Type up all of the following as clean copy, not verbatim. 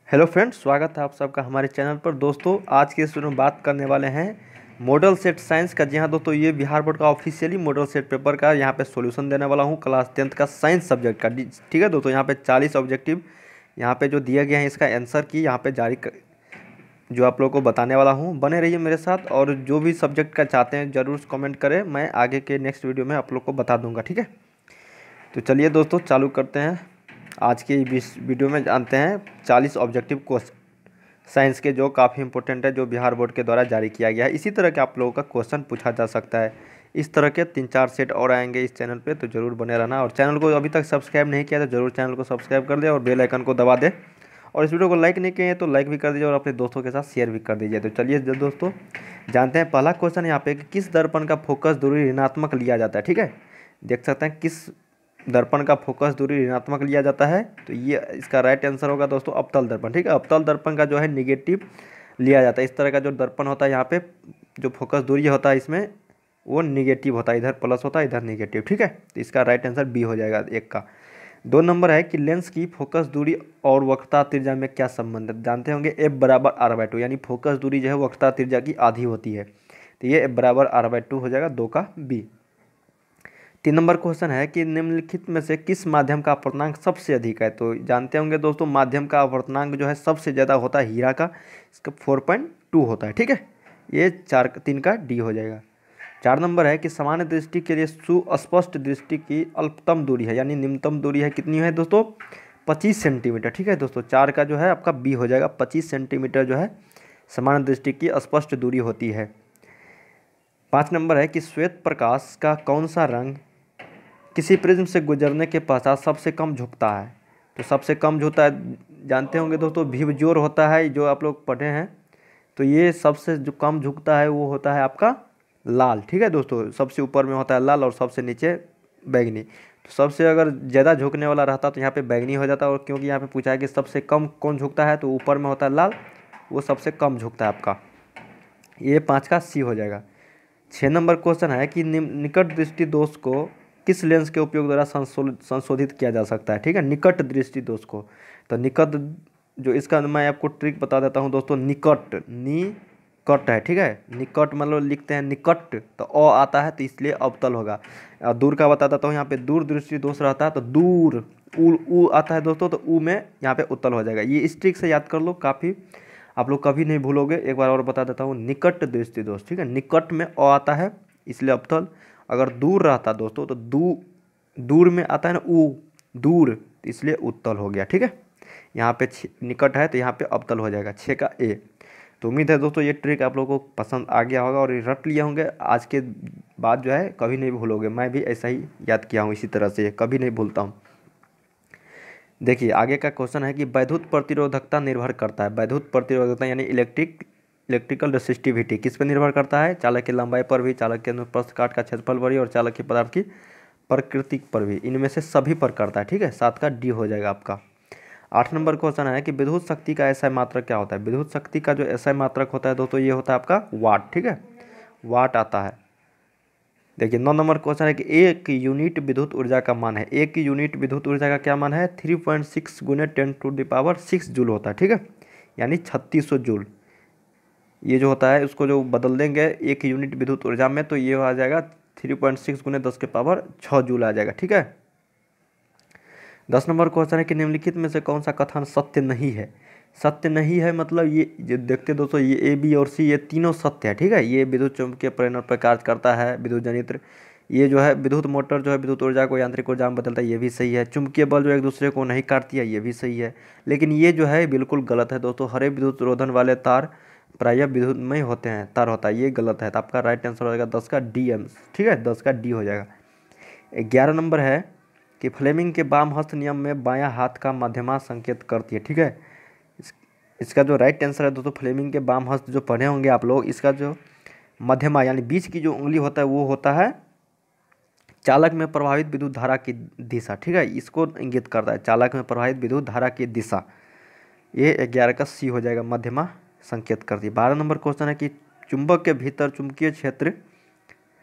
Hello friends, स्वागत है आप सबका हमारे चैनल पर। दोस्तों आज के इस वीडियो में बात करने वाले हैं मॉडल सेट साइंस का। जी हाँ दोस्तों, ये बिहार बोर्ड का ऑफिशियली मॉडल सेट पेपर का यहाँ पे सॉल्यूशन देने वाला हूँ क्लास 10th का साइंस सब्जेक्ट का। ठीक है दोस्तों, यहाँ पे 40 ऑब्जेक्टिव यहाँ पे जो दिया गया है इसका आंसर की यहाँ पे जो आप लोगों को बताने वाला हूँ। बने रहिए मेरे साथ, और जो भी सब्जेक्ट का चाहते हैं ज़रूर कमेंट करें, मैं आगे के नेक्स्ट वीडियो में आप लोग को बता दूँगा। ठीक है, तो चलिए दोस्तों चालू करते हैं। आज के इस वीडियो में जानते हैं 40 ऑब्जेक्टिव क्वेश्चन साइंस के, जो काफ़ी इंपॉर्टेंट है, जो बिहार बोर्ड के द्वारा जारी किया गया है। इसी तरह के आप लोगों का क्वेश्चन पूछा जा सकता है। इस तरह के 3-4 सेट और आएंगे इस चैनल पे, तो ज़रूर बने रहना। और चैनल को अभी तक सब्सक्राइब नहीं किया तो ज़रूर चैनल को सब्सक्राइब कर दे और बेल आइकन को दबा दे। और इस वीडियो को लाइक नहीं किए तो लाइक भी कर दीजिए और अपने दोस्तों के साथ शेयर भी कर दीजिए। तो चलिए दोस्तों जानते हैं पहला क्वेश्चन यहाँ पे कि किस दर्पण का फोकस दूरी ऋणात्मक लिया जाता है। ठीक है, देख सकते हैं किस दर्पण का फोकस दूरी ऋणात्मक लिया जाता है, तो ये इसका राइट आंसर होगा दोस्तों अवतल दर्पण। ठीक है, अवतल दर्पण का जो है निगेटिव लिया जाता है। इस तरह का जो दर्पण होता है यहाँ पे जो फोकस दूरी होता है इसमें वो निगेटिव होता है, इधर प्लस होता है इधर निगेटिव। ठीक है, तो इसका राइट आंसर बी हो जाएगा एक का। 2 नंबर है कि लेंस की फोकस दूरी और वक्रता त्रिज्या में क्या संबंध है। जानते होंगे एफ बराबर r/2, यानी फोकस दूरी जो है वक्रता त्रिज्या की आधी होती है, तो ये एफ बराबर r/2 हो जाएगा 2 का बी। 3 नंबर क्वेश्चन है कि निम्नलिखित में से किस माध्यम का अपवर्तनांक सबसे अधिक है। तो जानते होंगे दोस्तों माध्यम का अपवर्तनांक जो है सबसे ज़्यादा होता है हीरा का, इसका 4.2 होता है। ठीक है, ये 3 का डी हो जाएगा। 4 नंबर है कि सामान्य दृष्टि के लिए सुस्पष्ट दृष्टि की अल्पतम दूरी है, यानी निम्नतम दूरी है कितनी है दोस्तों 25 सेंटीमीटर। ठीक है दोस्तों, 4 का जो है आपका बी हो जाएगा, 25 सेंटीमीटर जो है सामान्य दृष्टि की स्पष्ट दूरी होती है। 5 नंबर है कि श्वेत प्रकाश का कौन सा रंग किसी प्रिज्म से गुजरने के पश्चात सबसे कम झुकता है। तो सबसे कम झुकता है, जानते होंगे दोस्तों विबज्योर होता है, जो आप लोग पढ़े हैं। तो ये सबसे जो कम झुकता है वो होता है आपका लाल। ठीक है दोस्तों, सबसे ऊपर में होता है लाल और सबसे नीचे बैगनी। तो सबसे अगर ज़्यादा झुकने वाला रहता तो यहाँ पे बैगनी हो जाता, और क्योंकि यहाँ पे पूछा है कि सबसे कम कौन झुकता है तो ऊपर में होता है लाल, वो सबसे कम झुकता है आपका, ये 5 का सी हो जाएगा। 6 नंबर क्वेश्चन है कि निकट दृष्टि दोष को किस लेंस के उपयोग द्वारा संशोधित किया जा सकता है। ठीक है, निकट दृष्टि दोष को, तो निकट जो इसका मैं आपको ट्रिक बता देता हूँ दोस्तों। निकट है, ठीक है, निकट मतलब लिखते हैं निकट तो अ आता है, तो इसलिए अवतल होगा। और दूर का बता देता हूँ, यहाँ पे दूर दृष्टि दोष रहता है तो दूर ऊ आता है दोस्तों, तो ऊ में यहाँ पे उत्तल हो जाएगा। ये इस ट्रिक से याद कर लो, काफ़ी आप लोग कभी नहीं भूलोगे। एक बार और बता देता हूँ, निकट दृष्टि दोष। ठीक है, निकट में अ आता है इसलिए अवतल। अगर दूर रहता दोस्तों तो दूर में आता है ना ऊ, दूर, इसलिए उत्तल हो गया। ठीक है, यहाँ पे निकट है तो यहाँ पे अवतल हो जाएगा, 6 का ए। तो उम्मीद है दोस्तों ये ट्रिक आप लोगों को पसंद आ गया होगा और ये रट लिए होंगे। आज के बाद जो है कभी नहीं भूलोगे, मैं भी ऐसा ही याद किया हूँ, इसी तरह से कभी नहीं भूलता हूँ। देखिए आगे का क्वेश्चन है कि वैद्युत प्रतिरोधकता निर्भर करता है। वैद्युत प्रतिरोधकता यानी इलेक्ट्रिकल रेसिस्टिविटी किस पर निर्भर करता है। चालक की लंबाई पर भी, चालक के अनुप्रस्थ काट का क्षेत्रफल पर भी, और चालक की पदार्थ की प्रकृति पर भी, इनमें से सभी पर करता है। ठीक है, 7 का डी हो जाएगा आपका। 8 नंबर क्वेश्चन है कि विद्युत शक्ति का एसआई मात्रक क्या होता है। विद्युत शक्ति का जो एसआई मात्रक होता है दोस्तों ये होता है आपका वाट। ठीक है, वाट आता है। देखिए 9 नंबर क्वेश्चन है कि 1 यूनिट विद्युत ऊर्जा का मान है। 1 यूनिट विद्युत ऊर्जा का क्या मान है, 3.6 × 10⁶ जूल होता है। ठीक है, यानी 3600 जूल। ये जो होता है उसको जो बदल देंगे 1 यूनिट विद्युत ऊर्जा में, तो ये आ जाएगा 3.6 × 10�6 जूल आ जाएगा। ठीक है, 10 नंबर क्वेश्चन है कि निम्नलिखित में से कौन सा कथन सत्य नहीं है। सत्य नहीं है मतलब ये जो देखते दोस्तों, ये ए बी और सी ये तीनों सत्य है। ठीक है, ये विद्युत चुम्बकीय प्रेरण पर कार्य करता है, विद्युत जनित्र, ये जो है विद्युत मोटर जो है विद्युत ऊर्जा को यांत्रिक ऊर्जा में बदलता है, ये भी सही है। चुंबकीय बल जो एक दूसरे को नहीं काटती है, ये भी सही है। लेकिन ये जो है बिल्कुल गलत है दोस्तों। हरे विद्युत रोधन वाले तार प्रायः विद्युत में होते हैं, तार होता है, ये गलत है। तो आपका राइट आंसर हो जाएगा 10 का डी एम। ठीक है, 10 का डी हो जाएगा। 11 नंबर है कि फ्लेमिंग के वाम हस्त नियम में बायां हाथ का मध्यमा संकेत करती है। ठीक है, इसका जो राइट आंसर है दोस्तों फ्लेमिंग के वाम हस्त जो पढ़े होंगे आप लोग, इसका जो मध्यमा यानी बीच की जो उंगली होता है वो होता है चालक में प्रभावित विद्युत धारा की दिशा। ठीक है, इसको इंगित करता है, चालक में प्रभावित विद्युत धारा की दिशा। ये 11 का सी हो जाएगा, मध्यमा संकेत करती है। 12 नंबर क्वेश्चन है कि चुंबक के भीतर चुंबकीय क्षेत्र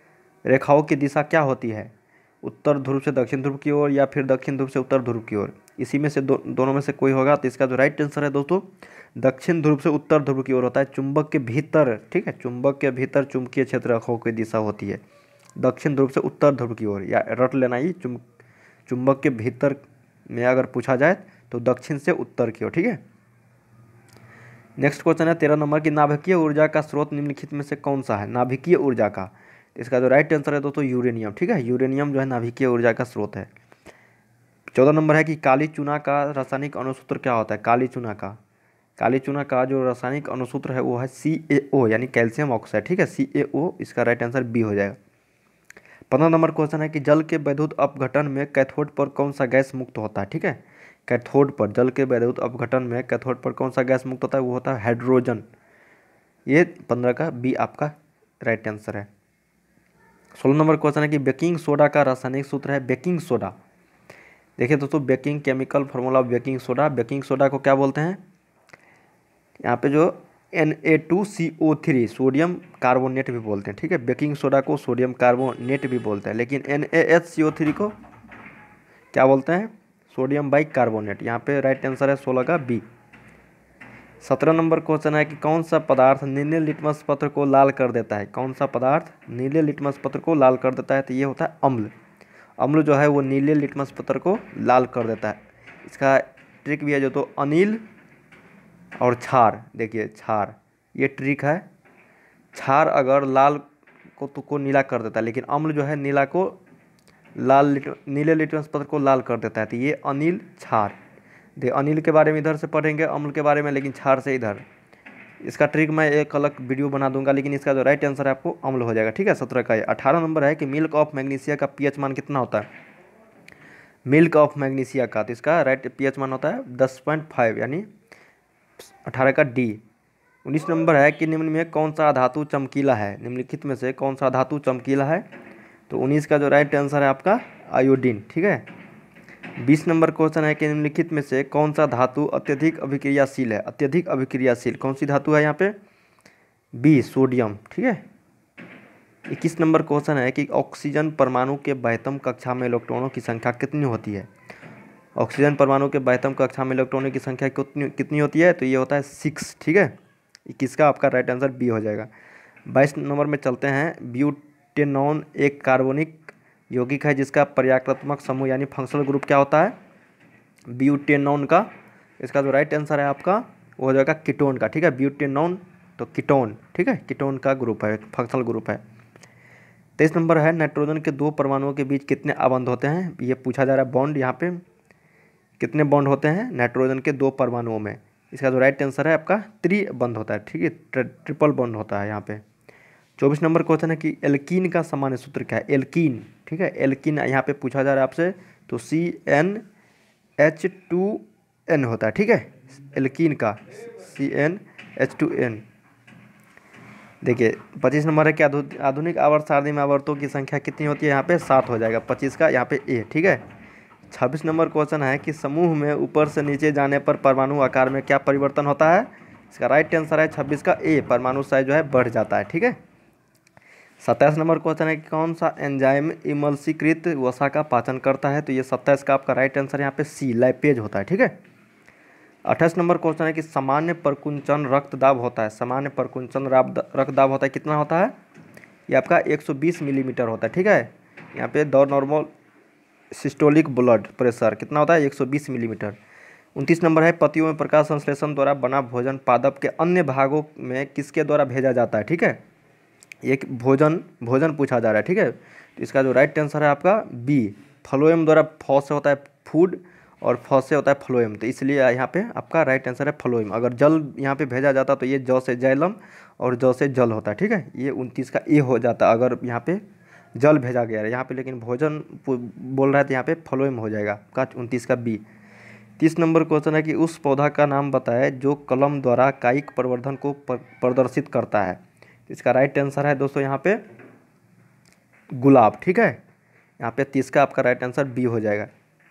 रेखाओं की दिशा क्या होती है। उत्तर ध्रुव से दक्षिण ध्रुव की ओर या फिर दक्षिण ध्रुव से उत्तर ध्रुव की ओर। इसी में से दोनों में से कोई होगा। तो इसका जो राइट आंसर है दोस्तों, दक्षिण ध्रुव से उत्तर ध्रुव की ओर होता है। चुंबक के भीतर, ठीक है, चुंबक के भीतर चुंबकीय क्षेत्र अक्षों की दिशा होती है दक्षिण ध्रुव से उत्तर ध्रुव की ओर, या रट लेना ही, चुंबक के भीतर में अगर पूछा जाए तो दक्षिण से उत्तर की ओर, ठीक है। नेक्स्ट क्वेश्चन है 13 नंबर की, नाभिकीय ऊर्जा का स्रोत निम्नलिखित में से कौन सा है? नाभिकीय ऊर्जा का, इसका जो राइट आंसर है दोस्तों यूरेनियम, ठीक है। यूरेनियम जो है नाभिकीय ऊर्जा का स्रोत है। 14 नंबर है कि काली चूना का रासायनिक अणुसूत्र क्या होता है? काली चूना का जो रासायनिक अणुसूत्र है वो है CaO, यानी कैल्शियम ऑक्साइड, ठीक है, CaO। इसका राइट आंसर बी हो जाएगा। 15 नंबर क्वेश्चन है कि जल के वैद्युत अपघटन में कैथोड पर कौन सा गैस मुक्त होता है? ठीक है, कैथोड पर, जल के वैद्युत अपघटन में कैथोड पर कौन सा गैस मुक्त होता है? वो होता है हाइड्रोजन। ये 15 का बी आपका राइट आंसर है। 16 नंबर क्वेश्चन है कि बेकिंग सोडा का रासायनिक सूत्र है बेकिंग सोडा। देखिए दोस्तों, baking chemical formula of baking soda, baking soda को क्या बोलते हैं? यहाँ पे जो Na2CO3 सोडियम कार्बोनेट भी बोलते हैं, ठीक है। बेकिंग सोडा को सोडियम कार्बोनेट भी बोलते हैं, लेकिन NaHCO3 को क्या बोलते हैं? Sodium bicarbonate. यहाँ पे राइट आंसर है 16 का बी। 17 नंबर क्वेश्चन है कि कौन सा पदार्थ नीले लिटमस पत्र को लाल कर देता है? कौन सा पदार्थ नीले लिटमस पत्र को लाल कर देता है? तो ये होता है अम्ल। अम्ल जो है वो नीले लिटमस पत्र को लाल कर देता है। इसका ट्रिक भी है जो, तो अनिल और क्षार, देखिए क्षार, ये ट्रिक है। क्षार अगर लाल को नीला कर देता है, लेकिन अम्ल जो है नीले लिटमस पत्र को लाल कर देता है। तो ये अनिल क्षार, देखिए अनिल के बारे में इधर से पढ़ेंगे, अम्ल के बारे में, लेकिन क्षार से इधर। इसका ट्रिक मैं एक अलग वीडियो बना दूंगा, लेकिन इसका जो राइट आंसर है आपको अम्ल हो जाएगा, ठीक है। 17 का। 18 नंबर है कि मिल्क ऑफ मैग्नीशिया का pH मान कितना होता है? मिल्क ऑफ मैग्नीशिया का, तो इसका राइट pH मान होता है 10.5, यानी 18 का डी। 19 नंबर है कि निम्न में कौन सा धातु चमकीला है? निम्नलिखित में से कौन सा धातु चमकीला है? तो 19 का जो राइट आंसर है आपका आयोडीन, ठीक है। 20 नंबर क्वेश्चन है कि निम्नलिखित में से कौन सा धातु अत्यधिक अभिक्रियाशील है? अत्यधिक अभिक्रियाशील कौन सी धातु है यहाँ पे? बी, सोडियम, ठीक है। 21 नंबर क्वेश्चन है कि ऑक्सीजन परमाणु के बाह्यतम कक्षा में इलेक्ट्रॉनों की संख्या कितनी होती है? ऑक्सीजन परमाणु के बाह्यतम कक्षा में इलेक्ट्रॉनों की संख्या कितनी होती है? तो ये होता है 6, ठीक है। 21 का आपका राइट आंसर बी हो जाएगा। 22 नंबर में चलते हैं। ब्यूटेनॉन एक कार्बनिक यौगिक है जिसका पर्यायक्रमात्मक समूह यानी फंक्शनल ग्रुप क्या होता है? ब्यूटेनॉन का। इसका जो राइट आंसर है आपका वो हो जाएगा कीटोन का, ठीक है। ब्यूटेनॉन तो कीटोन, ठीक है, कीटोन का ग्रुप है, फंक्शनल ग्रुप है। 23 नंबर है नाइट्रोजन के 2 परमाणुओं के बीच कितने आबंध होते हैं? ये पूछा जा रहा है बॉन्ड, यहाँ पे कितने बॉन्ड होते हैं नाइट्रोजन के 2 परमाणुओं में? इसका जो राइट आंसर है आपका 3 बॉन्ड होता है, ठीक है, ट्रिपल बॉन्ड होता है यहाँ पे। 24 नंबर क्वेश्चन है कि एल्कीन का सामान्य सूत्र क्या है? एल्कीन, ठीक है, एल्कीन यहाँ पे पूछा जा रहा है आपसे, तो CnH2n होता है, ठीक है, एल्कीन का CnH2n। देखिए 25 नंबर है कि आधुनिक आवर्त सारणी में आवर्तों की संख्या कितनी होती है? यहाँ पे 7 हो जाएगा, 25 का यहाँ पे ए, ठीक है। 26 नंबर क्वेश्चन है कि समूह में ऊपर से नीचे जाने पर परमाणु आकार में क्या परिवर्तन होता है? इसका राइट आंसर है 26 का ए, परमाणु साइज जो है बढ़ जाता है, ठीक है। 27 नंबर क्वेश्चन है कि कौन सा एंजाइम इमल्सीकृत वसा का पाचन करता है? तो ये 27 का आपका राइट आंसर यहाँ पे सी, लाइपेज होता है, ठीक है। 28 नंबर क्वेश्चन है कि सामान्य परकुंचन रक्तदाब होता है, सामान्य परकुंचन रक्तदाब होता है, कितना होता है? ये आपका 120 मिलीमीटर होता है, ठीक है। यहाँ पे the normal systolic blood pressure कितना होता है? 120 मिलीमीटर। 29 नंबर है पतियों में प्रकाश संश्लेषण द्वारा बना भोजन पादप के अन्य भागों में किसके द्वारा भेजा जाता है? ठीक है, एक भोजन पूछा जा रहा है, ठीक है। तो इसका जो राइट आंसर है आपका बी, फ्लोएम द्वारा। फॉ से होता है फूड और फॉ से होता है फ्लोएम, तो इसलिए यहाँ पे आपका राइट आंसर है फ्लोएम। अगर जल यहाँ पे भेजा जाता तो ये ज से जैलम और ज से जल होता है, ठीक है। ये 29 का ए हो जाता अगर यहाँ पे जल भेजा गया है यहाँ पे, लेकिन भोजन बोल रहा है तो यहाँ पे फ्लोएम हो जाएगा का 29 का बी। 30 नंबर क्वेश्चन है कि उस पौधा का नाम बताए जो कलम द्वारा कायिक प्रवर्धन को प्रदर्शित करता है। इसका राइट आंसर है दोस्तों यहाँ पे गुलाब, ठीक है। यहाँ पे 30 का आपका राइट आंसर बी हो जाएगा।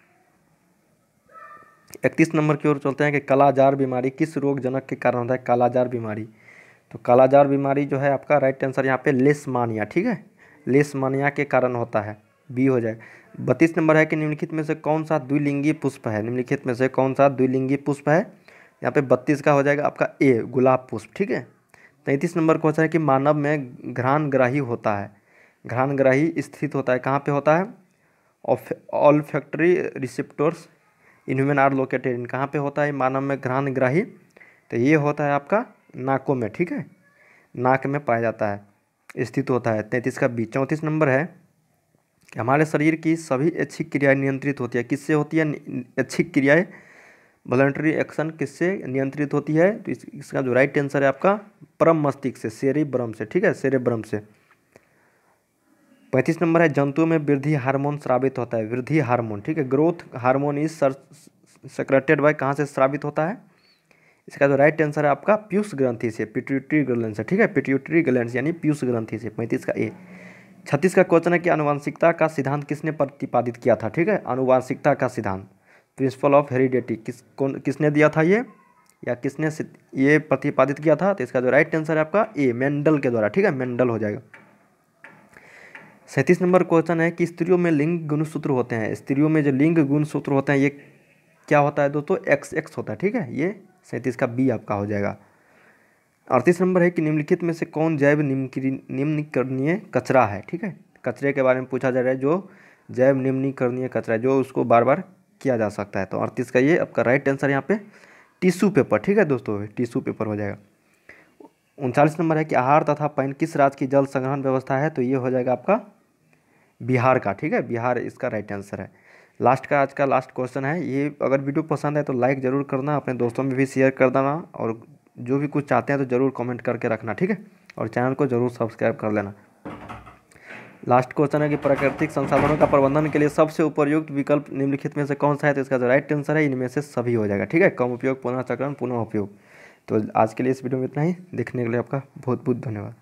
31 नंबर की ओर चलते हैं कि कालाजार बीमारी किस रोग जनक के कारण होता है? कालाजार बीमारी, तो कालाजार बीमारी जो है आपका राइट आंसर यहाँ पे लेशमानिया, ठीक है, लेशमानिया के कारण होता है, बी हो जाए। 32 नंबर है कि निम्नलिखित में से कौन सा द्विलिंगी पुष्प है, निम्नलिखित में से कौन सा द्विलिंगी पुष्प है। यहाँ पे 32 का हो जाएगा आपका ए, गुलाब पुष्प, ठीक है। 33 नंबर क्वेश्चन है कि मानव में घ्राणग्राही होता है, घ्राणग्राही स्थित होता है कहाँ पे होता है, olfactory receptors in human are located in, कहाँ पे होता है मानव में घ्राणग्राही, तो ये होता है आपका नाकों में, ठीक है, नाक में पाया जाता है, स्थित होता है। 33 का बी। 34 नंबर है कि हमारे शरीर की सभी ऐच्छिक क्रियाएं नियंत्रित होती है, किससे होती है ऐच्छिक क्रियाएं, वॉलंटरी एक्शन किससे नियंत्रित होती है, तो इसका जो राइट आंसर है आपका परम मस्तिष्क से, सेरेब्रम से, ठीक है, सेरेब्रम से। 35 नंबर है जंतुओं में वृद्धि हार्मोन स्रावित होता है, वृद्धि हार्मोन, ठीक है, growth hormone is secreted by, कहाँ से स्रावित होता है, इसका जो राइट आंसर है आपका पीयूष ग्रंथि से, पिट्यूटरी ग्लैंड से, ठीक है, पिट्यूटरी ग्लैंड यानी पीयूष ग्रंथि से। 35 का ए। 36 का क्वेश्चन है कि आनुवांशिकता का सिद्धांत किसने प्रतिपादित किया था, ठीक है, आनुवांशिकता का सिद्धांत, प्रिंसिपल ऑफ हेरिडिटी, किसने दिया था ये, या किसने ये प्रतिपादित किया था, तो इसका जो राइट आंसर है आपका ए, मेंडल के द्वारा, ठीक है, मेंडल हो जाएगा। 37 नंबर क्वेश्चन है कि स्त्रियों में लिंग गुणसूत्र होते हैं, स्त्रियों में जो लिंग गुणसूत्र होते हैं ये क्या होता है दोस्तों, XX होता है, ठीक है, ये 37 का बी आपका हो जाएगा। 38 नंबर है कि निम्नलिखित में से कौन जैव निम्नीकरणीय कचरा है, ठीक है, कचरे के बारे में पूछा जा रहा है, जो जैव निम्नीकरणीय कचरा है जो उसको बार बार किया जा सकता है, तो 38 का ये आपका राइट आंसर यहाँ पे टिश्यू पेपर, ठीक है दोस्तों, टिश्यू पेपर हो जाएगा। 39 नंबर है कि आहार तथा पानी किस राज्य की जल संग्रहण व्यवस्था है, तो ये हो जाएगा आपका बिहार का, ठीक है, बिहार इसका राइट आंसर है। लास्ट का आज का लास्ट क्वेश्चन है ये, अगर वीडियो पसंद है तो लाइक ज़रूर करना, अपने दोस्तों में भी शेयर कर देना, और जो भी कुछ चाहते हैं तो ज़रूर कमेंट करके रखना, ठीक है, और चैनल को ज़रूर सब्सक्राइब कर लेना। लास्ट क्वेश्चन है कि प्राकृतिक संसाधनों का प्रबंधन के लिए सबसे उपयुक्त विकल्प निम्नलिखित में से कौन सा है, तो इसका जो राइट आंसर है इनमें से सभी हो जाएगा, ठीक है, कम उपयोग, पुनः चक्रण, पुनः उपयोग। तो आज के लिए इस वीडियो में इतना ही, देखने के लिए आपका बहुत बहुत धन्यवाद।